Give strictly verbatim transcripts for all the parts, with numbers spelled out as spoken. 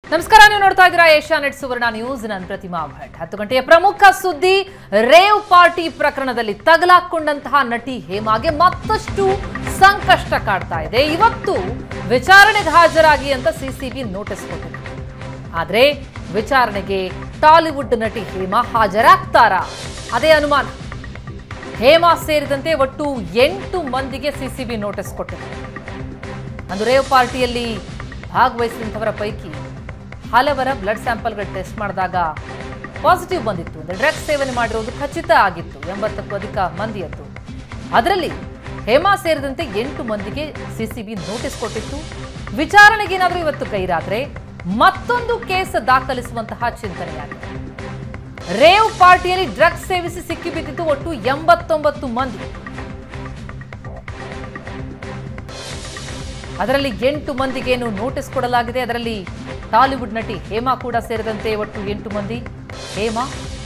ನಮಸ್ಕಾರ, ನೀವು ನೋಡ್ತಾ ಇದ್ದೀರಾ ಏಷ್ಯಾನೆಟ್ ಸುವರ್ಣ ನ್ಯೂಸ್. ನಾನು ಪ್ರತಿಮಾ ಭಟ್. ಹತ್ತು ಗಂಟೆಯ ಪ್ರಮುಖ ಸುದ್ದಿ, ರೇವ್ ಪಾರ್ಟಿ ಪ್ರಕರಣದಲ್ಲಿ ತಗಲಾಕೊಂಡಂತಹ ನಟಿ ಹೇಮಾಗೆ ಮತ್ತಷ್ಟು ಸಂಕಷ್ಟ ಕಾಡ್ತಾ ಇದೆ. ಇವತ್ತು ವಿಚಾರಣೆಗೆ ಹಾಜರಾಗಿ ಅಂತ ಸಿಸಿಬಿ ನೋಟಿಸ್ ಕೊಟ್ಟಿದೆ. ಆದ್ರೆ ವಿಚಾರಣೆಗೆ ಟಾಲಿವುಡ್ ನಟಿ ಹೇಮಾ ಹಾಜರಾಗ್ತಾರಾ? ಅದೇ ಅನುಮಾನ. ಹೇಮಾ ಸೇರಿದಂತೆ ಒಟ್ಟು ಎಂಟು ಮಂದಿಗೆ ಸಿಸಿಬಿ ನೋಟಿಸ್ ಕೊಟ್ಟಿದೆ. ಅಂದು ರೇವ್ ಪಾರ್ಟಿಯಲ್ಲಿ ಭಾಗವಹಿಸಿದಂಥವರ ಪೈಕಿ ಹಲವರ ಬ್ಲಡ್ ಸ್ಯಾಂಪಲ್ಗಳ ಟೆಸ್ಟ್ ಮಾಡಿದಾಗ ಪಾಸಿಟಿವ್ ಬಂದಿತ್ತು. ಅಂದರೆ ಡ್ರಗ್ಸ್ ಸೇವನೆ ಮಾಡಿರುವುದು ಖಚಿತ ಆಗಿತ್ತು. ಎಂಬತ್ತಕ್ಕೂ ಅಧಿಕ ಮಂದಿಯದ್ದು. ಅದರಲ್ಲಿ ಹೇಮಾ ಸೇರಿದಂತೆ ಎಂಟು ಮಂದಿಗೆ ಸಿಸಿಬಿ ನೋಟಿಸ್ ಕೊಟ್ಟಿತ್ತು. ವಿಚಾರಣೆಗೆ ಏನಾದರೂ ಇವತ್ತು ಗೈರಾದ್ರೆ ಮತ್ತೊಂದು ಕೇಸ್ ದಾಖಲಿಸುವಂತಹ ಚಿಂತನೆಯಾಗಿದೆ. ರೇವ್ ಪಾರ್ಟಿಯಲ್ಲಿ ಡ್ರಗ್ಸ್ ಸೇವಿಸಿ ಸಿಕ್ಕಿಬಿದ್ದಿದ್ದು ಒಟ್ಟು ಎಂಬತ್ತೊಂಬತ್ತು ಮಂದಿ. ಅದರಲ್ಲಿ ಎಂಟು ಮಂದಿಗೇನು ನೋಟಿಸ್ ಕೊಡಲಾಗಿದೆ. ಅದರಲ್ಲಿ ಟಾಲಿವುಡ್ ನಟಿ ಹೇಮಾ ಕೂಡ ಸೇರಿದಂತೆ ಒಟ್ಟು ಎಂಟು ಮಂದಿ. ಹೇಮಾ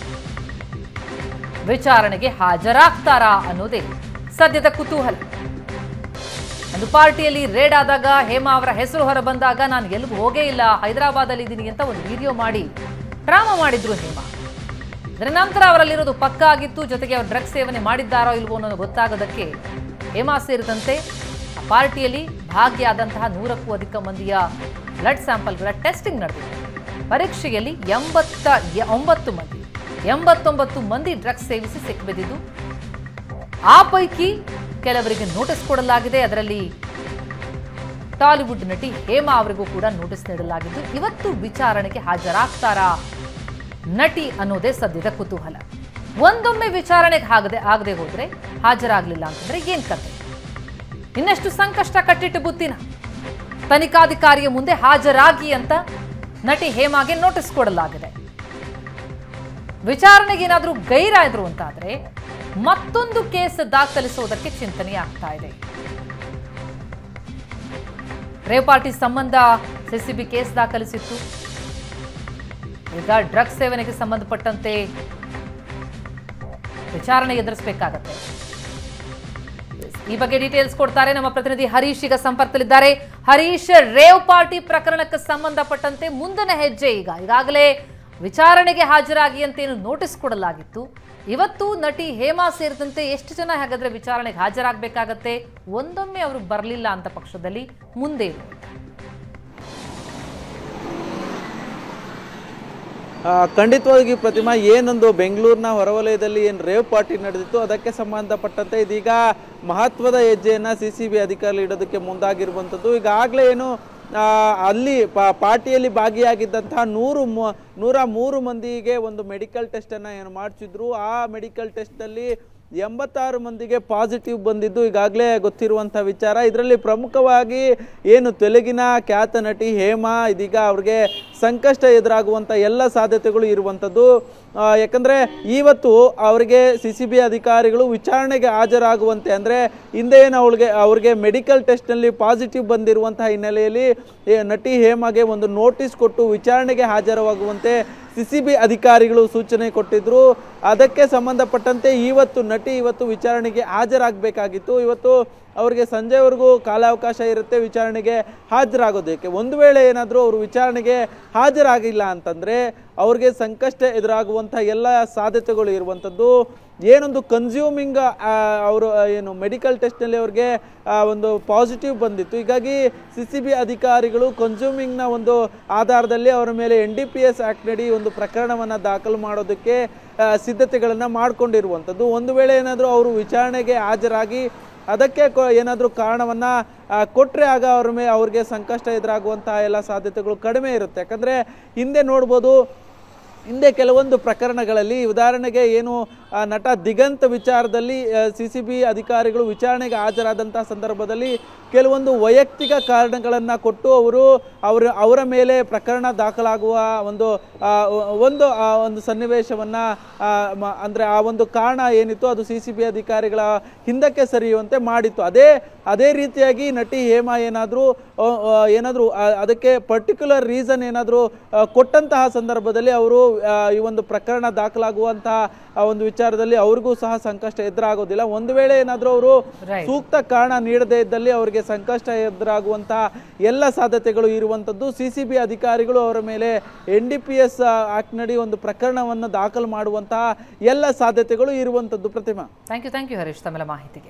ವಿಚಾರಣೆಗೆ ಹಾಜರಾಗ್ತಾರಾ ಅನ್ನೋದೇ ಸದ್ಯದ ಕುತೂಹಲ. ಒಂದು ಪಾರ್ಟಿಯಲ್ಲಿ ರೇಡ್ ಆದಾಗ ಹೇಮಾ ಅವರ ಹೆಸರು ಹೊರ ಬಂದಾಗ ನಾನು ಎಲ್ಲಿಗೂ ಹೋಗೇ ಇಲ್ಲ, ಹೈದರಾಬಾದಲ್ಲಿ ಇದ್ದೀನಿ ಅಂತ ಒಂದು ವಿಡಿಯೋ ಮಾಡಿ ಡ್ರಾಮಾ ಮಾಡಿದ್ರು ಹೇಮಾ. ಅದರ ನಂತರ ಅವರಲ್ಲಿರೋದು ಪಕ್ಕಾ ಆಗಿತ್ತು. ಜೊತೆಗೆ ಅವರು ಡ್ರಗ್ಸ್ ಸೇವನೆ ಮಾಡಿದ್ದಾರೋ ಇಲ್ವೋ ಅನ್ನೋದು ಗೊತ್ತಾಗೋದಕ್ಕೆ ಹೇಮಾ ಸೇರಿದಂತೆ ಆ ಪಾರ್ಟಿಯಲ್ಲಿ ಭಾಗಿಯಾದಂತಹ ನೂರಕ್ಕೂ ಅಧಿಕ ಮಂದಿಯ ಬ್ಲಡ್ ಸ್ಯಾಂಪಲ್ಗಳ ಟೆಸ್ಟಿಂಗ್ ನಡೆದಿದೆ. ಪರೀಕ್ಷೆಯಲ್ಲಿ ಎಂಬತ್ತ ಒಂಬತ್ತು ಮಂದಿ ಎಂಬತ್ತೊಂಬತ್ತು ಮಂದಿ ಡ್ರಗ್ಸ್ ಸೇವಿಸಿ ಸಿಕ್ಕಿಬಿದ್ದಿದ್ದು. ಆ ಪೈಕಿ ಕೆಲವರಿಗೆ ನೋಟಿಸ್ ಕೊಡಲಾಗಿದೆ. ಅದರಲ್ಲಿ ಟಾಲಿವುಡ್ ನಟಿ ಹೇಮಾ ಅವರಿಗೂ ಕೂಡ ನೋಟಿಸ್ ನೀಡಲಾಗಿದ್ದು ಇವತ್ತು ವಿಚಾರಣೆಗೆ ಹಾಜರಾಗ್ತಾರಾ ನಟಿ ಅನ್ನೋದೇ ಸದ್ಯದ ಕುತೂಹಲ. ಒಂದೊಮ್ಮೆ ವಿಚಾರಣೆಗೆ ಆಗದೆ ಆಗದೆ ಹೋದ್ರೆ ಹಾಜರಾಗಲಿಲ್ಲ ಅಂತಂದ್ರೆ ಏನ್ ಕತೆ? ಇನ್ನಷ್ಟು ಸಂಕಷ್ಟ ಕಟ್ಟಿಟ್ಟು ಬುತ್ತಿನ ತನಿಖಾಧಿಕಾರಿಯ ಮುಂದೆ ಹಾಜರಾಗಿ ಅಂತ ನಟಿ ಹೇಮಾಗೆ ನೋಟಿಸ್ ಕೊಡಲಾಗಿದೆ. ವಿಚಾರಣೆಗೆ ಏನಾದರೂ ಗೈರಾದ್ರು ಅಂತಾದ್ರೆ ಮತ್ತೊಂದು ಕೇಸ್ ದಾಖಲಿಸುವುದಕ್ಕೆ ಚಿಂತನೆ ಆಗ್ತಾ ಇದೆ. ರೇವ್ ಪಾರ್ಟಿ ಸಂಬಂಧ ಸಿಸಿಬಿ ಕೇಸ್ ದಾಖಲಿಸಿತ್ತು. ಈಗ ಡ್ರಗ್ಸ್ ಸೇವನೆಗೆ ಸಂಬಂಧಪಟ್ಟಂತೆ ವಿಚಾರಣೆ ಎದುರಿಸಬೇಕಾಗತ್ತೆ. ಈ ಬಗ್ಗೆ ಡೀಟೇಲ್ಸ್ ಕೊಡ್ತಾರೆ ನಮ್ಮ ಪ್ರತಿನಿಧಿ ಹರೀಶ್. ಈಗ ಸಂಪರ್ಕದಲ್ಲಿದ್ದಾರೆ. ಹರೀಶ್, ರೇವ್ ಪಾರ್ಟಿ ಪ್ರಕರಣಕ್ಕೆ ಸಂಬಂಧಪಟ್ಟಂತೆ ಮುಂದಿನ ಹೆಜ್ಜೆ ಈಗ ಈಗಾಗಲೇ ವಿಚಾರಣೆಗೆ ಹಾಜರಾಗಿ ಅಂತ ಏನು ನೋಟಿಸ್ ಕೊಡಲಾಗಿತ್ತು. ಇವತ್ತು ನಟಿ ಹೇಮಾ ಸೇರಿದಂತೆ ಎಷ್ಟು ಜನ ಹಾಗಾದ್ರೆ ವಿಚಾರಣೆಗೆ ಹಾಜರಾಗಬೇಕಾಗತ್ತೆ? ಒಂದೊಮ್ಮೆ ಅವರು ಬರಲಿಲ್ಲ ಅಂತ ಪಕ್ಷದಲ್ಲಿ ಮುಂದೆ ಖಂಡಿತವಾಗಿ ಪ್ರತಿಮಾ, ಏನೊಂದು ಬೆಂಗಳೂರಿನ ಹೊರವಲಯದಲ್ಲಿ ಏನು ರೇವ್ ಪಾರ್ಟಿ ನಡೆದಿತ್ತು ಅದಕ್ಕೆ ಸಂಬಂಧಪಟ್ಟಂತೆ ಇದೀಗ ಮಹತ್ವದ ಹೆಜ್ಜೆಯನ್ನು ಸಿ ಸಿ ಬಿ ಅಧಿಕಾರಿಗಳು ಇಡೋದಕ್ಕೆ ಮುಂದಾಗಿರುವಂಥದ್ದು. ಈಗಾಗಲೇ ಏನು ಅಲ್ಲಿ ಪಾರ್ಟಿಯಲ್ಲಿ ಭಾಗಿಯಾಗಿದ್ದಂತಹ ನೂರು ನೂರ ಮೂರು ಮಂದಿಗೆ ಒಂದು ಮೆಡಿಕಲ್ ಟೆಸ್ಟನ್ನು ಏನು ಮಾಡಿಸಿದ್ರು. ಆ ಮೆಡಿಕಲ್ ಟೆಸ್ಟಲ್ಲಿ ಎಂಬತ್ತಾರು ಮಂದಿಗೆ ಪಾಸಿಟಿವ್ ಬಂದಿದ್ದು ಈಗಾಗಲೇ ಗೊತ್ತಿರುವಂಥ ವಿಚಾರ. ಇದರಲ್ಲಿ ಪ್ರಮುಖವಾಗಿ ಏನು ತೆಲುಗಿನ ಖ್ಯಾತ ನಟಿ ಹೇಮಾ, ಇದೀಗ ಅವ್ರಿಗೆ ಸಂಕಷ್ಟ ಎದುರಾಗುವಂಥ ಎಲ್ಲ ಸಾಧ್ಯತೆಗಳು ಇರುವಂಥದ್ದು. ಯಾಕಂದರೆ ಇವತ್ತು ಅವರಿಗೆ ಸಿ ಸಿ ಬಿ ಅಧಿಕಾರಿಗಳು ವಿಚಾರಣೆಗೆ ಹಾಜರಾಗುವಂತೆ, ಅಂದರೆ ಹಿಂದೆ ಏನು ಅವಳಿಗೆ ಅವ್ರಿಗೆ ಮೆಡಿಕಲ್ ಟೆಸ್ಟ್ನಲ್ಲಿ ಪಾಸಿಟಿವ್ ಬಂದಿರುವಂತಹ ಹಿನ್ನೆಲೆಯಲ್ಲಿ ನಟಿ ಹೇಮಾಗೆ ಒಂದು ನೋಟಿಸ್ ಕೊಟ್ಟು ವಿಚಾರಣೆಗೆ ಹಾಜರಾಗುವಂತೆ ಸಿ ಸಿ ಬಿ ಅಧಿಕಾರಿಗಳು ಸೂಚನೆ ಕೊಟ್ಟಿದ್ರು. ಅದಕ್ಕೆ ಸಂಬಂಧಪಟ್ಟಂತೆ ಇವತ್ತು ನಟಿ ಇವತ್ತು ವಿಚಾರಣೆಗೆ ಹಾಜರಾಗಬೇಕಾಗಿತ್ತು. ಇವತ್ತು ಅವರಿಗೆ ಸಂಜೆವರೆಗೂ ಕಾಲಾವಕಾಶ ಇರುತ್ತೆ ವಿಚಾರಣೆಗೆ ಹಾಜರಾಗೋದಕ್ಕೆ. ಒಂದು ವೇಳೆ ಏನಾದರೂ ಅವರು ವಿಚಾರಣೆಗೆ ಹಾಜರಾಗಿಲ್ಲ ಅಂತಂದರೆ ಅವ್ರಿಗೆ ಸಂಕಷ್ಟ ಎದುರಾಗುವಂಥ ಎಲ್ಲ ಸಾಧ್ಯತೆಗಳು ಇರುವಂಥದ್ದು. ಏನೊಂದು ಕನ್ಸ್ಯೂಮಿಂಗ್ ಅವರು ಏನು ಮೆಡಿಕಲ್ ಟೆಸ್ಟ್ನಲ್ಲಿ ಅವ್ರಿಗೆ ಒಂದು ಪಾಸಿಟಿವ್ ಬಂದಿತ್ತು. ಹೀಗಾಗಿ ಸಿ ಸಿ ಬಿ ಅಧಿಕಾರಿಗಳು ಕನ್ಸ್ಯೂಮಿಂಗ್ನ ಒಂದು ಆಧಾರದಲ್ಲಿ ಅವರ ಮೇಲೆ ಎನ್ ಡಿ ಪಿ ಎಸ್ ಆ್ಯಕ್ಟ್ನಡಿ ಒಂದು ಪ್ರಕರಣವನ್ನು ದಾಖಲು ಮಾಡೋದಕ್ಕೆ ಸಿದ್ಧತೆಗಳನ್ನು ಮಾಡಿಕೊಂಡಿರುವಂಥದ್ದು. ಒಂದು ವೇಳೆ ಏನಾದರೂ ಅವರು ವಿಚಾರಣೆಗೆ ಹಾಜರಾಗಿ ಅದಕ್ಕೆ ಏನಾದರೂ ಕಾರಣವನ್ನು ಕೊಟ್ಟರೆ ಆಗ ಅವ್ರ ಮೇಲೆ ಅವ್ರಿಗೆ ಸಂಕಷ್ಟ ಎದುರಾಗುವಂತಹ ಎಲ್ಲ ಸಾಧ್ಯತೆಗಳು ಕಡಿಮೆ ಇರುತ್ತೆ. ಯಾಕಂದರೆ ಹಿಂದೆ ನೋಡ್ಬೋದು, ಹಿಂದೆ ಕೆಲವೊಂದು ಪ್ರಕರಣಗಳಲ್ಲಿ ಉದಾಹರಣೆಗೆ ಏನು ನಟ ದಿಗಂತ್ ವಿಚಾರದಲ್ಲಿ ಸಿ ಸಿ ಬಿ ಅಧಿಕಾರಿಗಳು ವಿಚಾರಣೆಗೆ ಹಾಜರಾದಂಥ ಸಂದರ್ಭದಲ್ಲಿ ಕೆಲವೊಂದು ವೈಯಕ್ತಿಕ ಕಾರಣಗಳನ್ನು ಕೊಟ್ಟು ಅವರು ಅವರ ಅವರ ಮೇಲೆ ಪ್ರಕರಣ ದಾಖಲಾಗುವ ಒಂದು ಒಂದು ಒಂದು ಸನ್ನಿವೇಶವನ್ನು, ಅಂದರೆ ಆ ಒಂದು ಕಾರಣ ಏನಿತ್ತು ಅದು ಸಿ ಸಿ ಬಿ ಅಧಿಕಾರಿಗಳ ಹಿಂದಕ್ಕೆ ಸರಿಯುವಂತೆ ಮಾಡಿತ್ತು. ಅದೇ ಅದೇ ರೀತಿಯಾಗಿ ನಟಿ ಹೇಮಾ ಏನಾದರೂ ಏನಾದರೂ ಅದಕ್ಕೆ ಪರ್ಟಿಕ್ಯುಲರ್ ರೀಸನ್ ಏನಾದರೂ ಕೊಟ್ಟಂತಹ ಸಂದರ್ಭದಲ್ಲಿ ಅವರು ಈ ಒಂದು ಪ್ರಕರಣ ದಾಖಲಾಗುವಂತಹ ಒಂದು ವಿಚಾರದಲ್ಲಿ ಅವ್ರಿಗೂ ಸಹ ಸಂಕಷ್ಟ ಎದುರಾಗೋದಿಲ್ಲ. ಒಂದು ವೇಳೆ ಏನಾದರೂ ಅವರು ಸೂಕ್ತ ಕಾರಣ ನೀಡದೇ ಇದ್ದಲ್ಲಿ ಅವರಿಗೆ ಸಂಕಷ್ಟ ಎದುರಾಗುವಂತಹ ಎಲ್ಲ ಸಾಧ್ಯತೆಗಳು ಇರುವಂಥದ್ದು. ಸಿ ಸಿ ಬಿ ಅಧಿಕಾರಿಗಳು ಅವರ ಮೇಲೆ N D P S act ನಡಿ ಒಂದು ಪ್ರಕರಣವನ್ನು ದಾಖಲು ಮಾಡುವಂತಹ ಎಲ್ಲ ಸಾಧ್ಯತೆಗಳು ಇರುವಂಥದ್ದು. Pratima, thank you thank you Harish ತಮ್ಮೆಲ್ಲ ಮಾಹಿತಿಗೆ.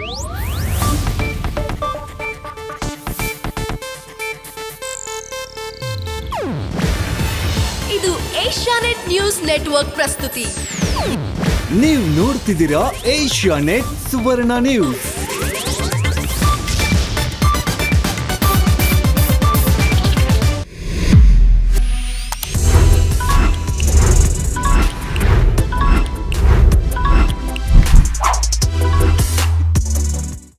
ಇದು ಏಷ್ಯಾನೆಟ್ ನ್ಯೂಸ್ ನೆಟ್ವರ್ಕ್ ಪ್ರಸ್ತುತಿ. ನೀವು ನೋಡ್ತಿದ್ದೀರಾ ಏಷ್ಯಾನೆಟ್ ಸುವರ್ಣ ನ್ಯೂಸ್.